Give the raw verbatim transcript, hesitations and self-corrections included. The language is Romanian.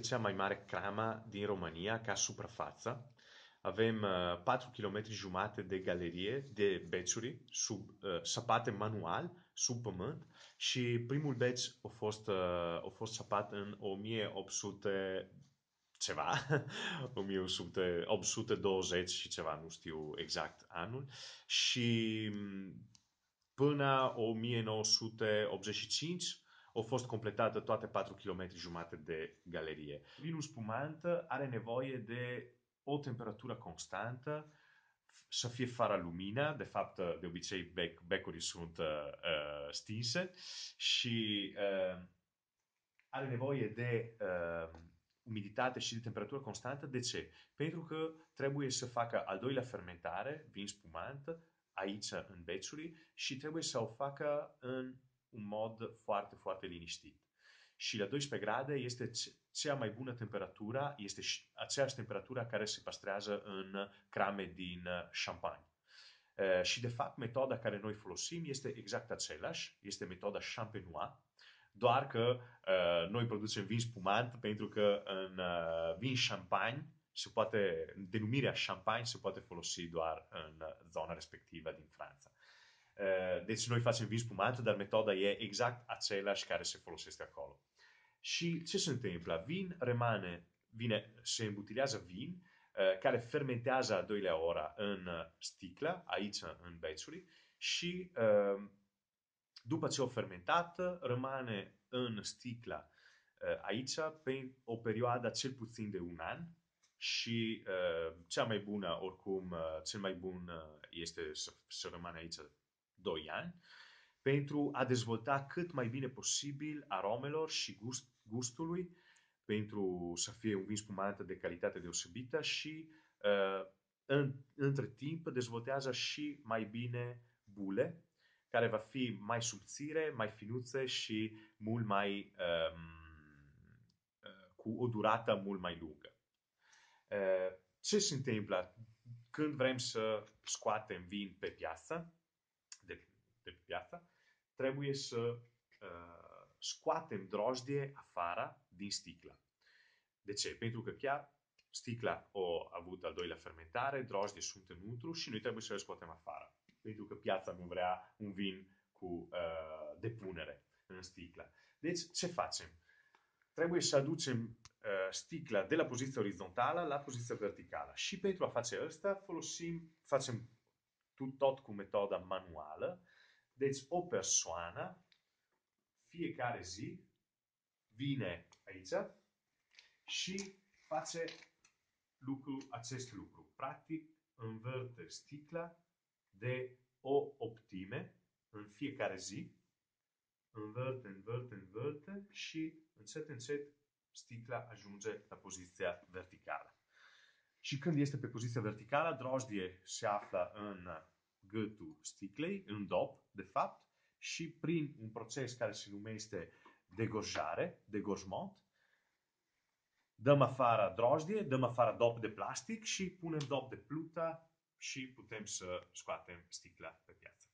cea mai mare cramă din România ca suprafață. Avem uh, patru chilometri jumate de galerie de bețuri sub, uh, săpate manual, sub pământ, și primul beț a fost, uh, a fost săpat în o mie opt sute ceva, o mie opt sute, opt sute douăzeci și ceva, nu știu exact anul, și până o mie nouă sute optzeci și cinci au fost completate toate patru chilometri jumate de galerie. Vinul spumant are nevoie de o temperatură constantă, să fie fără lumină, de fapt, de obicei bec, becurii sunt uh, uh, stinse, și uh, are nevoie de uh, umiditate și de temperatură constantă. De ce? Pentru că trebuie să facă al doilea fermentare, vin spumant, aici în bețuri, și trebuie să o facă în un mod foarte, foarte liniștit. Și la doisprezece grade este cea mai bună temperatură, este aceeași temperatură care se păstrează în crame din champagne. Uh, și de fapt metoda care noi folosim este exact același, este metoda champenoise, doar că uh, noi producem vin spumant pentru că în uh, vin champagne se poate, denumirea champagne se poate folosi doar în zona respectivă din Franța. Uh, deci noi facem vin spumant, dar metoda e exact același care se folosește acolo. Și ce se întâmplă? Vin rămâne, vine, se îmbutilează vin uh, care fermentează a doilea oră în sticlă, aici în bețuri, și uh, după ce o fermentat, rămâne în sticlă uh, aici pe o perioadă cel puțin de un an, și uh, cea mai bună, oricum, uh, cel mai bun uh, este să, să rămână aici doi ani, pentru a dezvolta cât mai bine posibil aromelor și gust, gustului, pentru să fie un vin spumant de calitate deosebită, și uh, în, între timp dezvoltează și mai bine bule, care va fi mai subțire, mai finuțe și mult mai um, cu o durată mult mai lungă. Uh, ce se întâmplă când vrem să scoatem vin pe piață, de, de pe piață? Trebuie să uh, scoatem drojdie afară din sticlă. De ce? Pentru că chiar sticla a avut al doilea fermentare, drojdie sunt înăuntru și noi trebuie să le scoatem afară, pentru că piața nu vrea un vin cu uh, depunere în sticlă. Deci, ce facem? Trebuie să aducem uh, sticla de la poziția orizontală la poziția verticală. Și pentru a face asta, folosim, facem tot cu metoda manuală. Deci, o persoană, fiecare zi, vine aici și face lucru, acest lucru. Practic, învârte sticla de o optime în fiecare zi, învârte, învârte, învârte și încet, încet sticla ajunge la poziția verticală. Și când este pe poziția verticală, drojdie se află în gâtul sticlei, în dop, de fapt, și prin un proces care se numește degorjare, degorgement, dăm afară drojdie, dăm afară dop de plastic și punem dop de plută și putem să scoatem sticla pe piață.